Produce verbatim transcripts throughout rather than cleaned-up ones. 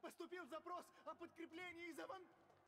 Поступил запрос о подкреплении из аван...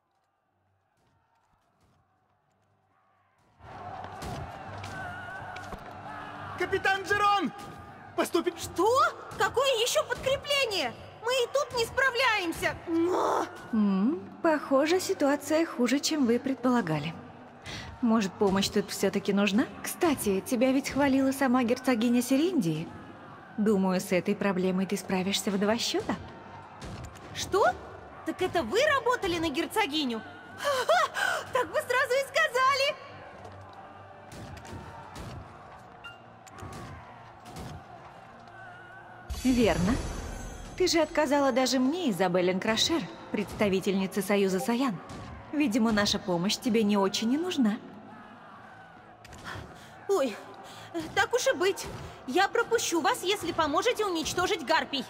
Капитан Джерон! Поступит... Что? Какое еще подкрепление? Мы и тут не справляемся. Но... М-м, похоже, ситуация хуже, чем вы предполагали. Может, помощь тут все-таки нужна? Кстати, тебя ведь хвалила сама герцогиня Серендии. Думаю, с этой проблемой ты справишься в два счета. Что? Так это вы работали на герцогиню? Ха-ха! Так бы сразу и сказали! Верно. Ты же отказала даже мне, Изабель Энкрашер, представительнице Союза Саян. Видимо, наша помощь тебе не очень и нужна. Ой, так уж и быть. Я пропущу вас, если поможете уничтожить гарпий.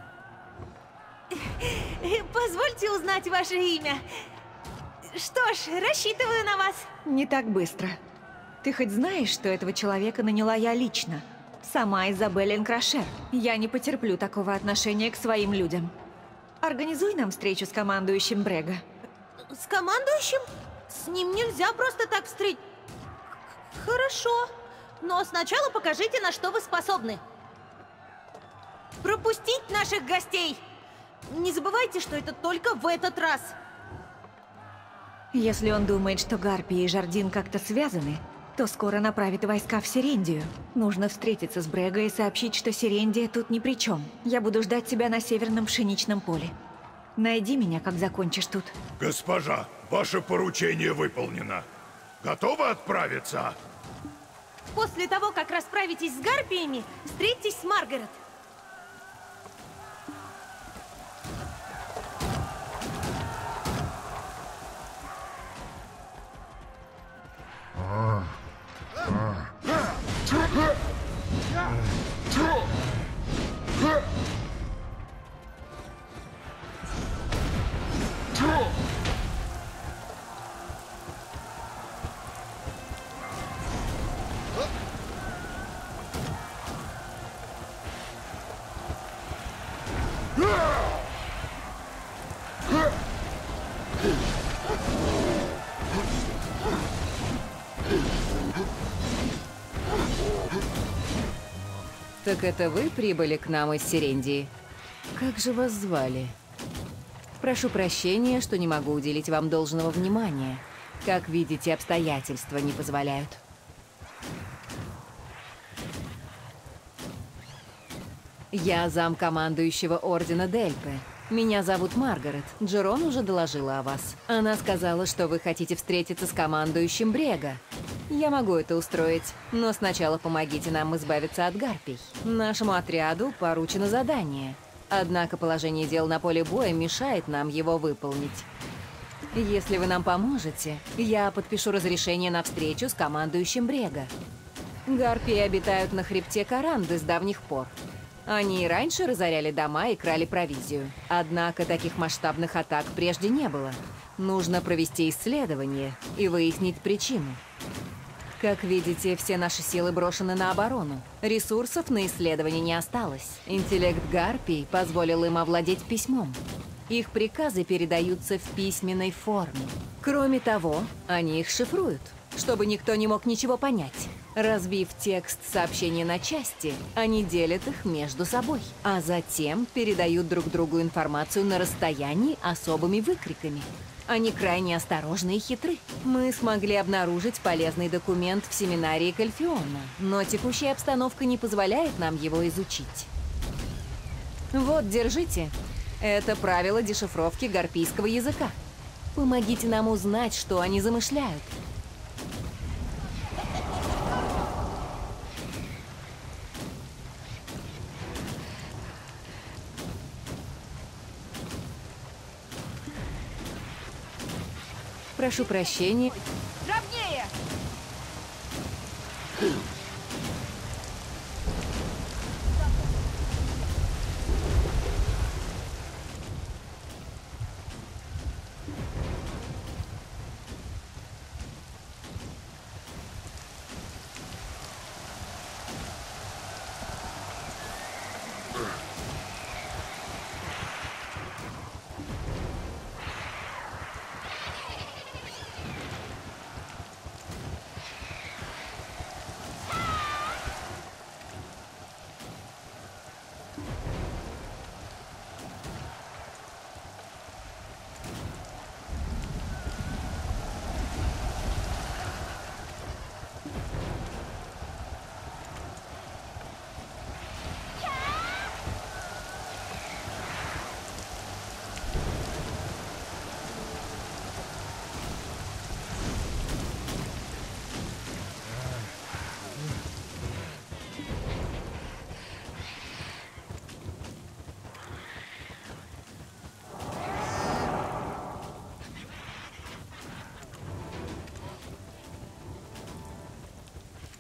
Позвольте узнать ваше имя. Что ж, рассчитываю на вас. Не так быстро. Ты хоть знаешь, что этого человека наняла я лично? Сама Изабель Энкрашер. Я не потерплю такого отношения к своим людям. Организуй нам встречу с командующим Брега. С командующим? С ним нельзя просто так встретить. Хорошо. Но сначала покажите, на что вы способны. Пропустить наших гостей! Не забывайте, что это только в этот раз. Если он думает, что Гарпий и Жардин как-то связаны, то скоро направит войска в Серендию. Нужно встретиться с Брега и сообщить, что Серендия тут ни при чем. Я буду ждать тебя на северном пшеничном поле. Найди меня, как закончишь тут. Госпожа, ваше поручение выполнено. Готовы отправиться? После того, как расправитесь с гарпиями, встретитесь с Маргарет. Так это вы прибыли к нам из Серендии? Как же вас звали? Прошу прощения, что не могу уделить вам должного внимания. Как видите, обстоятельства не позволяют. Я замкомандующего Ордена Дельпы. Меня зовут Маргарет. Джерон уже доложила о вас. Она сказала, что вы хотите встретиться с командующим Брега. Я могу это устроить, но сначала помогите нам избавиться от гарпий. Нашему отряду поручено задание. Однако положение дел на поле боя мешает нам его выполнить. Если вы нам поможете, я подпишу разрешение на встречу с командующим Брега. Гарпии обитают на хребте Каранды с давних пор. Они и раньше разоряли дома и крали провизию. Однако таких масштабных атак прежде не было. Нужно провести исследование и выяснить причину. Как видите, все наши силы брошены на оборону. Ресурсов на исследование не осталось. Интеллект гарпий позволил им овладеть письмом. Их приказы передаются в письменной форме. Кроме того, они их шифруют, чтобы никто не мог ничего понять. Разбив текст сообщения на части, они делят их между собой, а затем передают друг другу информацию на расстоянии особыми выкриками. Они крайне осторожны и хитры. Мы смогли обнаружить полезный документ в семинарии Кальфиона, но текущая обстановка не позволяет нам его изучить. Вот, держите. Это правило дешифровки гарпийского языка. Помогите нам узнать, что они замышляют. Прошу прощения. Ровнее!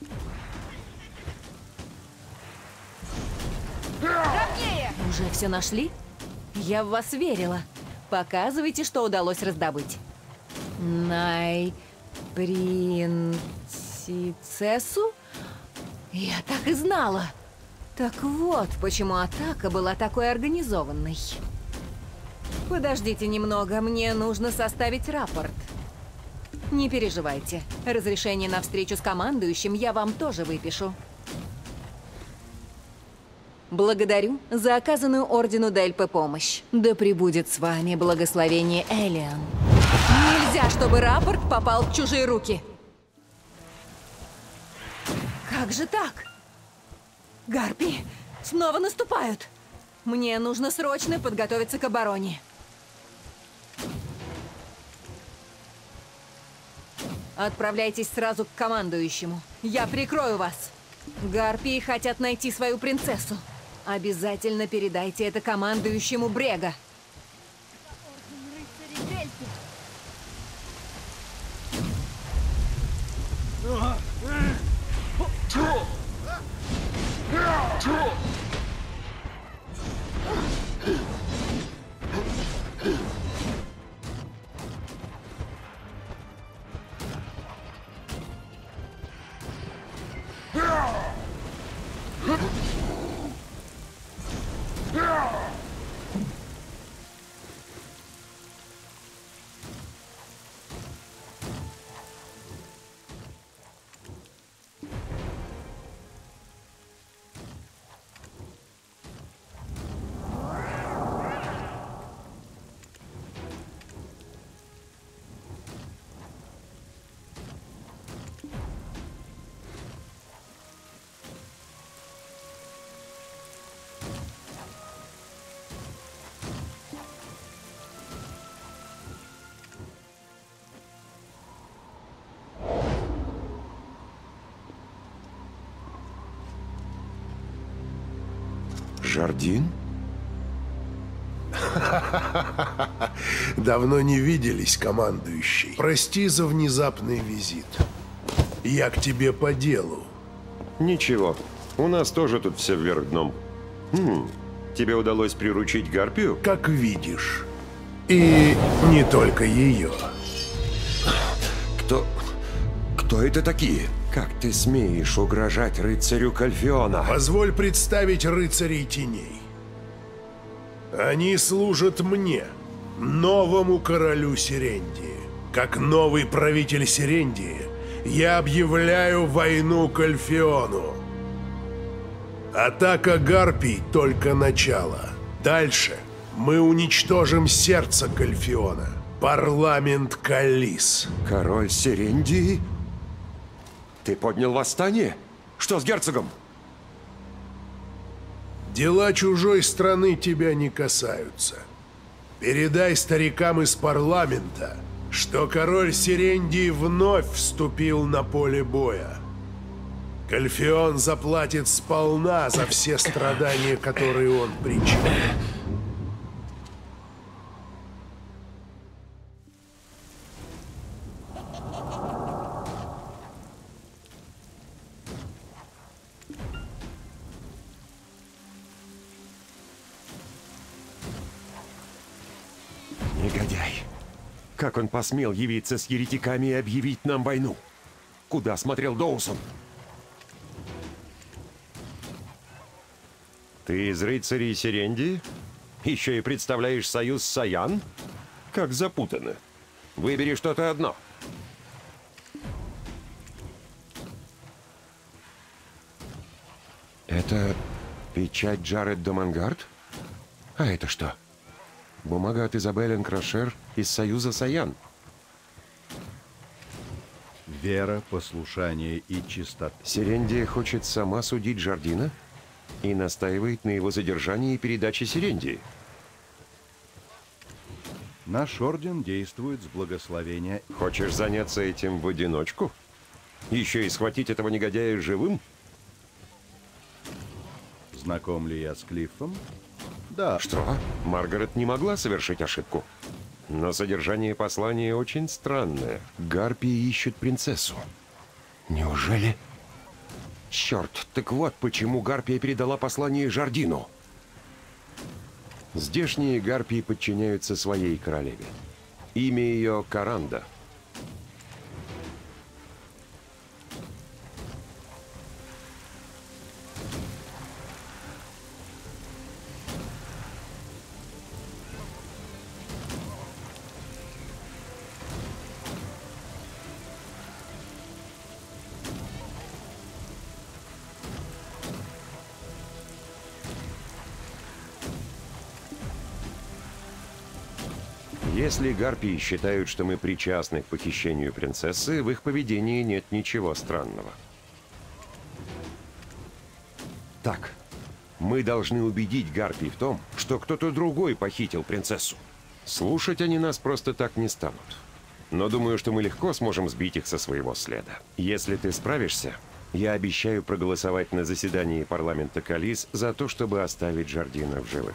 Уже все нашли? Я в вас верила. Показывайте, что удалось раздобыть. Най... принцессу? Я так и знала. Так вот, почему атака была такой организованной. Подождите немного, мне нужно составить рапорт. Не переживайте. Разрешение на встречу с командующим я вам тоже выпишу. Благодарю за оказанную Ордену Дельпе помощь. Да пребудет с вами благословение Элиан. Нельзя, чтобы рапорт попал в чужие руки. Как же так? Гарпии снова наступают. Мне нужно срочно подготовиться к обороне. Отправляйтесь сразу к командующему. Я прикрою вас. Гарпии хотят найти свою принцессу. Обязательно передайте это командующему Брега. Жардин? Давно не виделись, командующий. Прости за внезапный визит. Я к тебе по делу. Ничего, у нас тоже тут все вверх дном. Хм, тебе удалось приручить Гарпию? Как видишь. И не только ее. Кто... Кто это такие? Как ты смеешь угрожать рыцарю Кальфиона? Позволь представить рыцарей теней. Они служат мне, новому королю Сирендии. Как новый правитель Сирендии, я объявляю войну Кальфиону. Атака Гарпий — только начало. Дальше мы уничтожим сердце Кальфиона. Парламент Калис. Король Сирендии? Ты поднял восстание? Что с герцогом? Дела чужой страны тебя не касаются. Передай старикам из парламента, что король Сирендии вновь вступил на поле боя. Кальфион заплатит сполна за все страдания, которые он причинил. Негодяй. Как он посмел явиться с еретиками и объявить нам войну? Куда смотрел Доусон? Ты из рыцарей Сирендии? Еще и представляешь союз Саян? Как запутанно. Выбери что-то одно. Это печать Джаред Домангард? А это что? Бумага от Изабель Энкрошер из союза Саян. Вера, послушание и чистота. Сирендия хочет сама судить Жардина и настаивает на его задержании и передаче Сирендии. Наш орден действует с благословения. Хочешь заняться этим в одиночку? Еще и схватить этого негодяя живым? Знаком ли я с Клиффом? Да. Что? Маргарет не могла совершить ошибку. Но содержание послания очень странное. Гарпии ищут принцессу. Неужели? Черт, так вот почему Гарпия передала послание Жардину. Здешние гарпии подчиняются своей королеве. Имя ее Каранда. Если гарпии считают, что мы причастны к похищению принцессы, в их поведении нет ничего странного. Так, мы должны убедить гарпий в том, что кто-то другой похитил принцессу. Слушать они нас просто так не станут. Но думаю, что мы легко сможем сбить их со своего следа. Если ты справишься, я обещаю проголосовать на заседании парламента Калис за то, чтобы оставить Жардина в живых.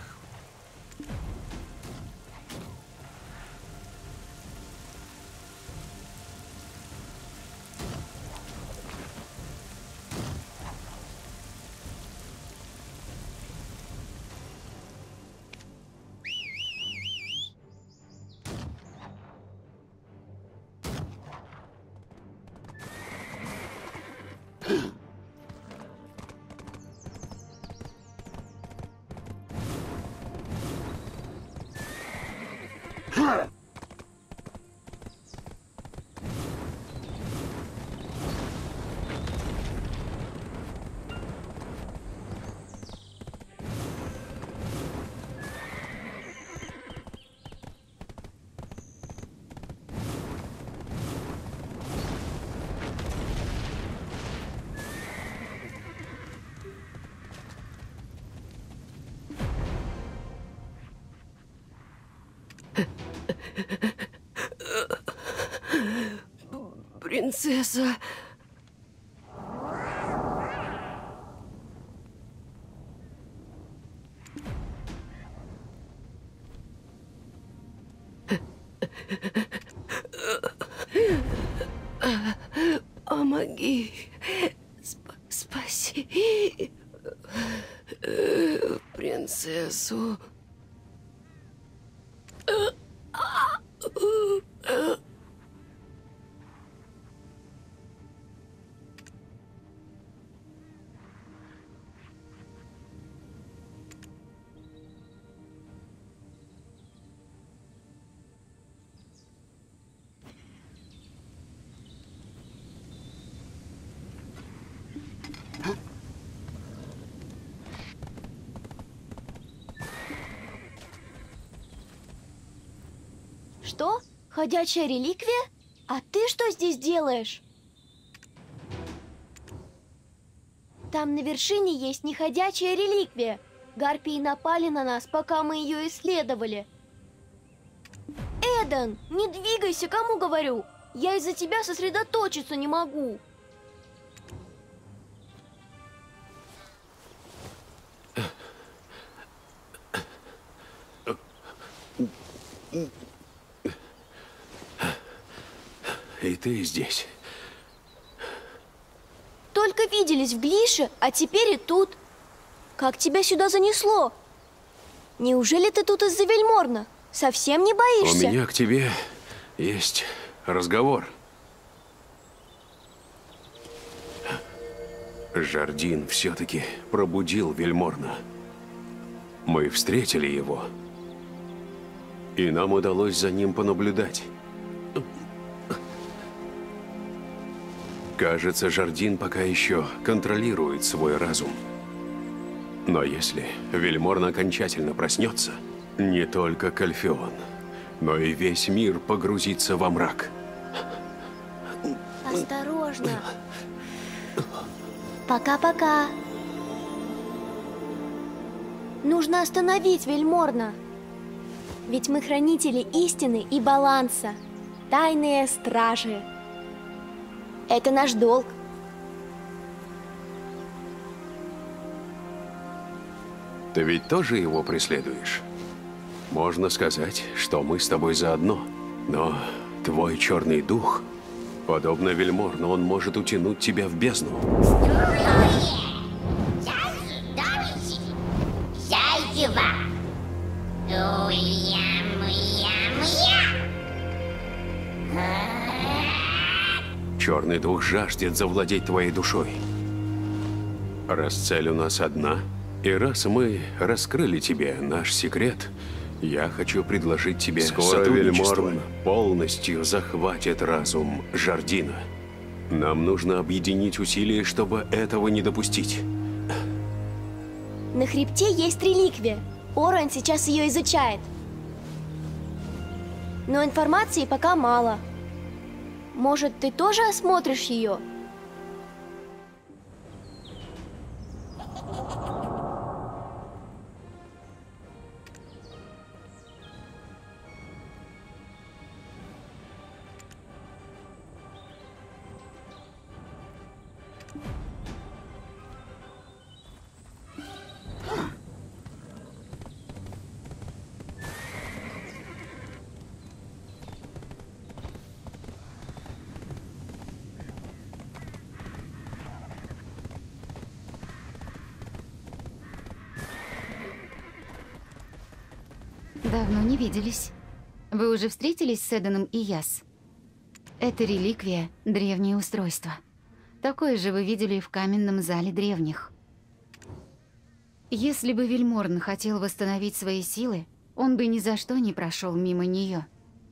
Принцесса. Помоги. Сп спаси принцессу. Что? Ходячая реликвия? А ты что здесь делаешь? Там на вершине есть неходячая реликвия. Гарпии напали на нас, пока мы ее исследовали. Эден, не двигайся, кому говорю. Я из-за тебя сосредоточиться не могу. И ты здесь. Только виделись в Глише, а теперь и тут. Как тебя сюда занесло? Неужели ты тут из-за Вельморна? Совсем не боишься? У меня к тебе есть разговор. Жардин все-таки пробудил Вельморна. Мы встретили его, и нам удалось за ним понаблюдать. Кажется, Жардин пока еще контролирует свой разум. Но если Вельморн окончательно проснется, не только Кальфеон, но и весь мир погрузится во мрак. Осторожно. Пока-пока. Нужно остановить Вельморна. Ведь мы хранители истины и баланса. Тайные стражи. Это наш долг. Ты ведь тоже его преследуешь? Можно сказать, что мы с тобой заодно. Но твой черный дух Подобно Вельморну, он может утянуть тебя в бездну. Черный дух жаждет завладеть твоей душой. Раз цель у нас одна, и раз мы раскрыли тебе наш секрет, я хочу предложить тебе Скоро сотрудничество. Вельморн Полностью захватит разум Жардина. Нам нужно объединить усилия, чтобы этого не допустить. На хребте есть реликвия. Оран сейчас ее изучает. Но информации пока мало. Может, ты тоже осмотришь ее? Давно не виделись. Вы уже встретились с Эданом и Яс? Это реликвия, древнее устройство. Такое же вы видели в каменном зале древних. Если бы Вельморн хотел восстановить свои силы, он бы ни за что не прошел мимо нее.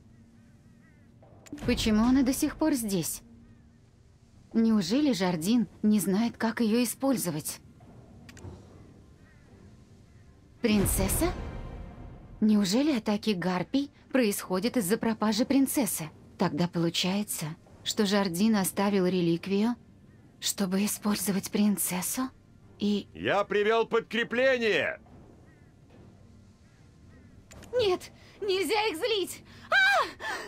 Почему она до сих пор здесь? Неужели Жардин не знает, как ее использовать? Принцесса? Неужели атаки гарпий происходят из-за пропажи принцессы? Тогда получается, что Жардин оставил реликвию, чтобы использовать принцессу? И... Я привел подкрепление! Нет, нельзя их злить! А!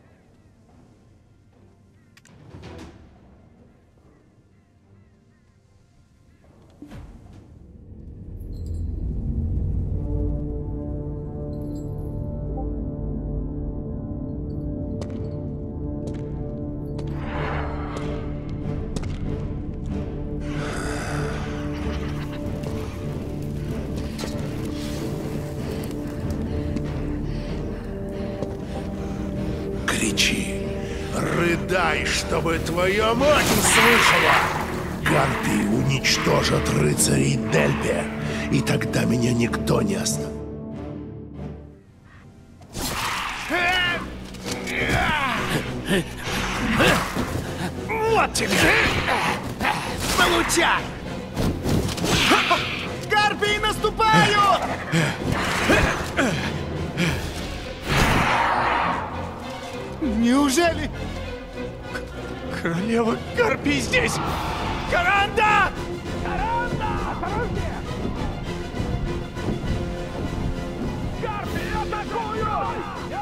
Кричи, рыдай, чтобы твоя мать услышала! Гарпии уничтожат рыцарей Дельпе, и тогда меня никто не остановит. Вот тебе! Получай! Гарпии наступают! Неужели К- королева Гарпий здесь? Каранда! Каранда! Осторожнее! Гарпии атакуют! Я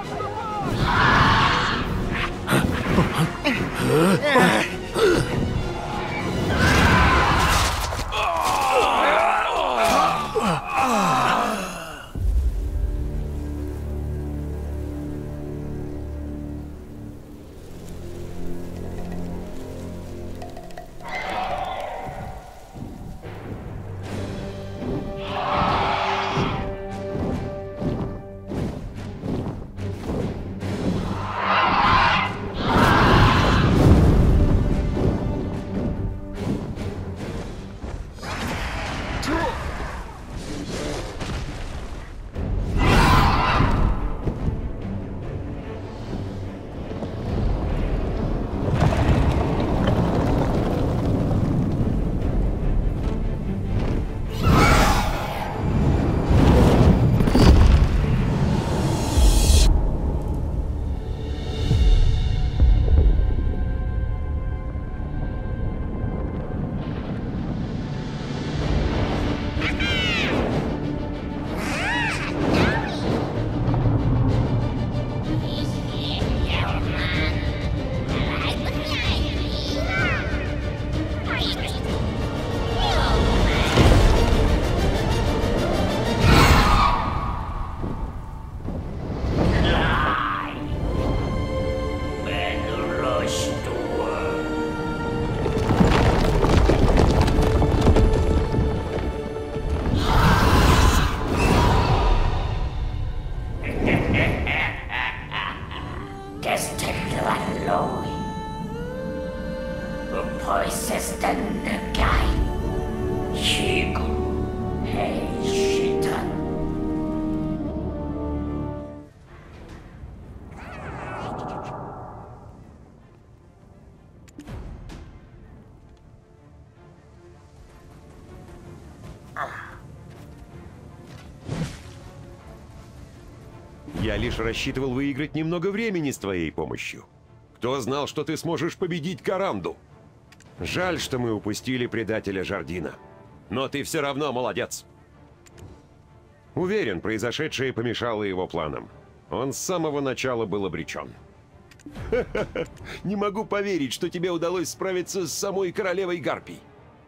Я лишь рассчитывал выиграть немного времени с твоей помощью. Кто знал, что ты сможешь победить Каранду? Жаль, что мы упустили предателя Жардина. Но ты все равно молодец. Уверен, произошедшее помешало его планам. Он с самого начала был обречен. Не могу поверить, что тебе удалось справиться с самой королевой Гарпий.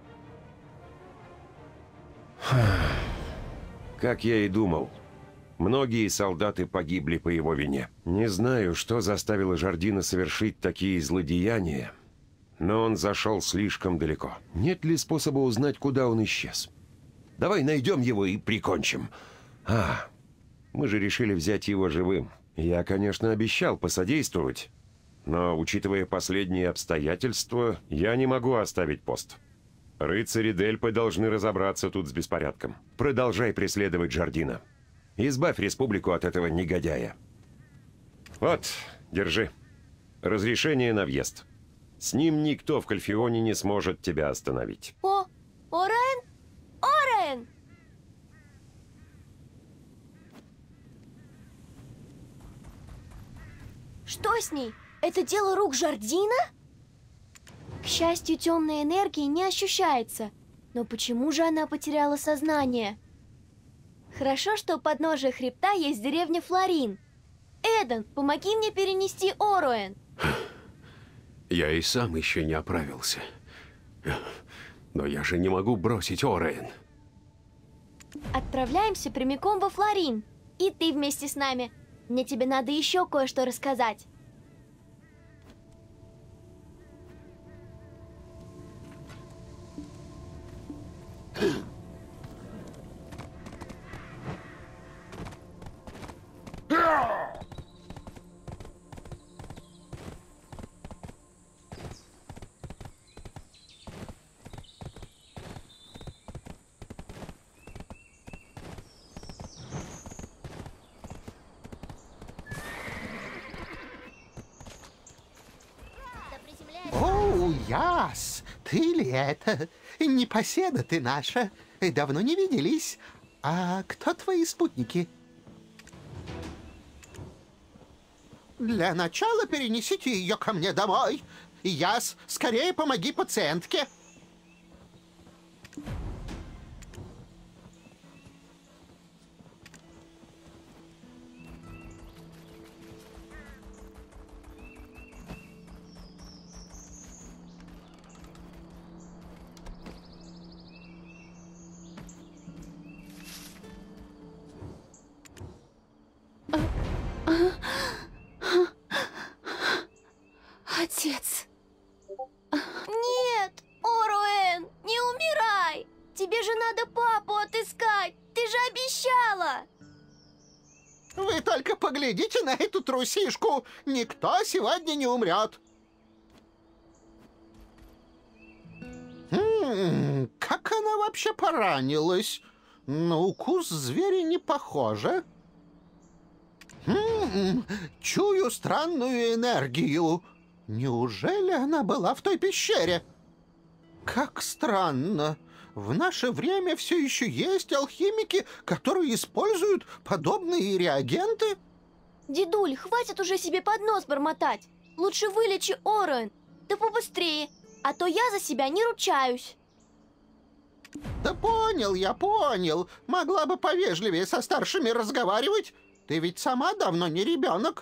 Как я и думал. Многие солдаты погибли по его вине. Не знаю, что заставило Жардина совершить такие злодеяния, но он зашел слишком далеко. Нет ли способа узнать, куда он исчез? Давай найдем его и прикончим. А, мы же решили взять его живым. Я, конечно, обещал посодействовать, но, учитывая последние обстоятельства, я не могу оставить пост. Рыцари Дельпы должны разобраться тут с беспорядком. Продолжай преследовать Жардина. Избавь республику от этого негодяя. Вот, держи. Разрешение на въезд. С ним никто в Кальфионе не сможет тебя остановить. О, Орен? Орен! Что с ней? Это дело рук Жардина? К счастью, темной энергии не ощущается. Но почему же она потеряла сознание? Хорошо, что у подножия хребта есть деревня Флорин. Эден, помоги мне перенести Оруэн. Я и сам еще не оправился. Но я же не могу бросить Оруэн. Отправляемся прямиком во Флорин. И ты вместе с нами. Мне тебе надо еще кое-что рассказать. О, Яс, ты ли это? Непоседа ты наша. Давно не виделись. А кто твои спутники? Для начала перенесите ее ко мне домой. Яс, скорее помоги пациентке. Отец. Нет, Оруэн, не умирай. Тебе же надо папу отыскать. Ты же обещала. Вы только поглядите на эту трусишку. Никто сегодня не умрет. М-м, как она вообще поранилась? На укус зверя не похоже. М-м, чую странную энергию. Неужели она была в той пещере? Как странно. В наше время все еще есть алхимики, которые используют подобные реагенты. Дедуль, хватит уже себе под нос бормотать. Лучше вылечи Оруэн. Да побыстрее, а то я за себя не ручаюсь. Да понял, я понял. Могла бы повежливее со старшими разговаривать. Ты ведь сама давно не ребенок.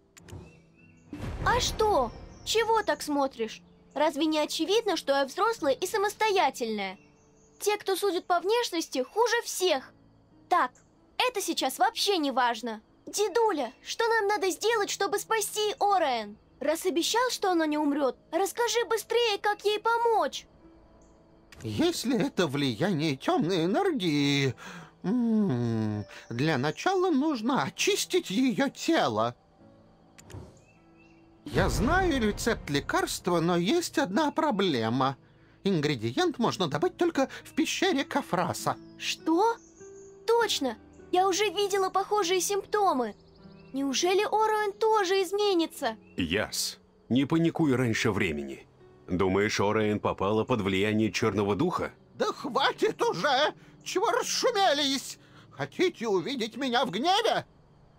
А что? Чего так смотришь? Разве не очевидно, что я взрослая и самостоятельная? Те, кто судит по внешности, хуже всех. Так, это сейчас вообще не важно. Дедуля, что нам надо сделать, чтобы спасти Оруэн? Раз обещал, что она не умрет, расскажи быстрее, как ей помочь. Если это влияние темной энергии, м-м, для начала нужно очистить ее тело. Я знаю рецепт лекарства, но есть одна проблема. Ингредиент можно добыть только в пещере Кафраса. Что? Точно! Я уже видела похожие симптомы. Неужели Оруэн тоже изменится? Яс, не паникуй раньше времени. Думаешь, Оруэн попала под влияние Черного Духа? Да хватит уже! Чего расшумелись? Хотите увидеть меня в гневе?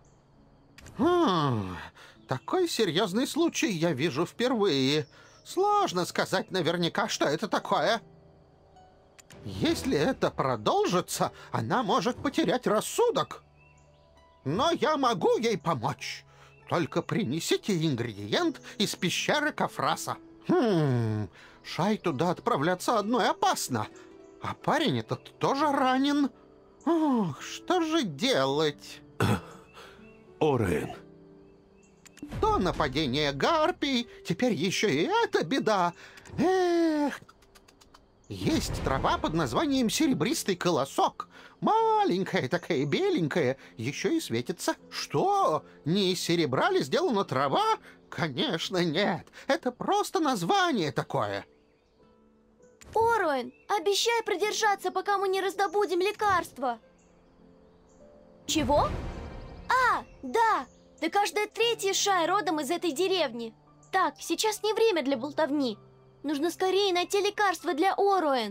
Хм, такой серьезный случай я вижу впервые. Сложно сказать наверняка, что это такое. Если это продолжится, она может потерять рассудок. Но я могу ей помочь. Только принесите ингредиент из пещеры Кафраса. Хм, Шай туда отправляться одной опасно. А парень этот тоже ранен. Ох, что же делать? Оруэн. То нападение гарпий, теперь еще и эта беда. Эх. Есть трава под названием серебристый колосок. Маленькая такая, беленькая, еще и светится. Что? Не из серебра ли сделана трава? Конечно, нет. Это просто название такое. Оруэн, обещай продержаться, пока мы не раздобудем лекарства. Чего? А, да! Да каждая третья Шай родом из этой деревни. Так, сейчас не время для болтовни. Нужно скорее найти лекарство для Оруэн.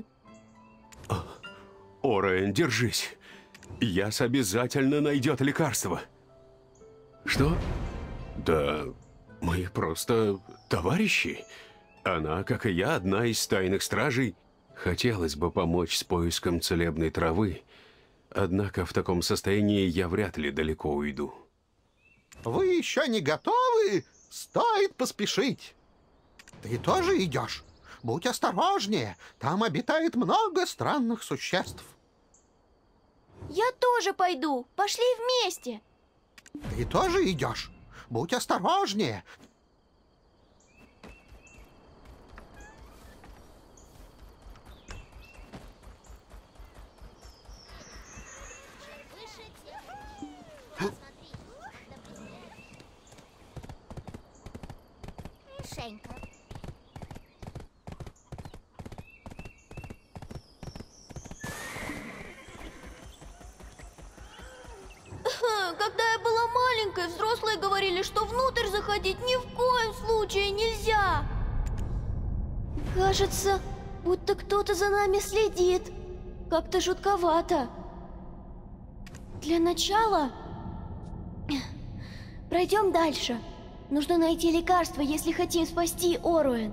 Оруэн, держись. Яс обязательно найдет лекарство. Что? Да мы просто товарищи. Она, как и я, одна из тайных стражей. Хотелось бы помочь с поиском целебной травы. Однако в таком состоянии я вряд ли далеко уйду. Вы еще не готовы? Стоит поспешить. Ты тоже идешь? Будь осторожнее. Там обитает много странных существ. Я тоже пойду. Пошли вместе. Ты тоже идешь? Будь осторожнее. Мишенька. Когда я была маленькой, взрослые говорили, что внутрь заходить ни в коем случае нельзя. Кажется, будто кто-то за нами следит. Как-то жутковато. Для начала пройдем дальше. Нужно найти лекарство, если хотим спасти Оруэн.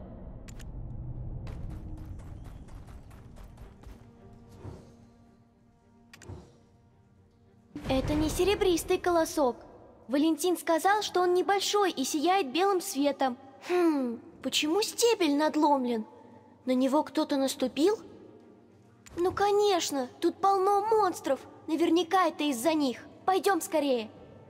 Это не серебристый колосок. Валентин сказал, что он небольшой и сияет белым светом. Хм, почему стебель надломлен? На него кто-то наступил? Ну, конечно, тут полно монстров. Наверняка это из-за них. Пойдем скорее.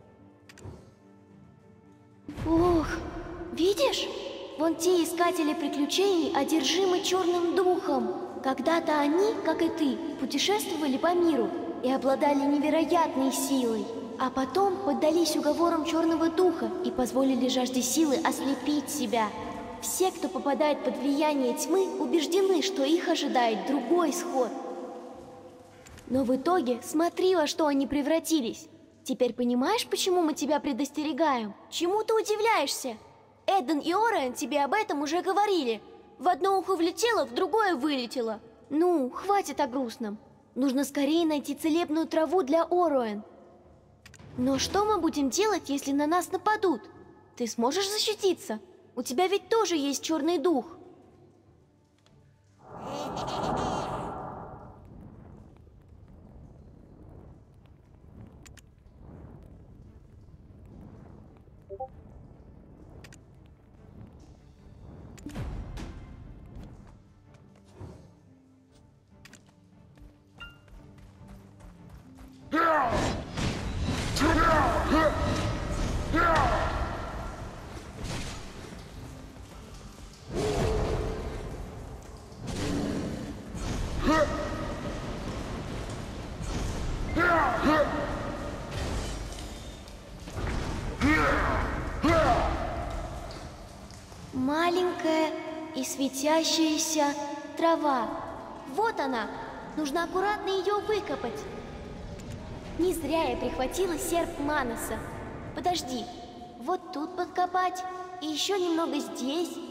Ох, видишь? Вон те искатели приключений одержимы черным духом. Когда-то они, как и ты, путешествовали по миру и обладали невероятной силой. А потом поддались уговорам черного духа и позволили жажде силы ослепить себя. Все, кто попадает под влияние тьмы, убеждены, что их ожидает другой исход. Но в итоге смотри, во что они превратились. Теперь понимаешь, почему мы тебя предостерегаем? Чему ты удивляешься? Эден и Оруэн тебе об этом уже говорили. В одно ухо влетело, в другое вылетело. Ну, хватит о грустном. Нужно скорее найти целебную траву для Оруэн. Но что мы будем делать, если на нас нападут? Ты сможешь защититься? У тебя ведь тоже есть черный дух. маленькая и светящаяся трава. Вот она. Нужно аккуратно ее выкопать. Не зря я прихватила серп Маноса. Подожди. Вот тут подкопать. И еще немного здесь.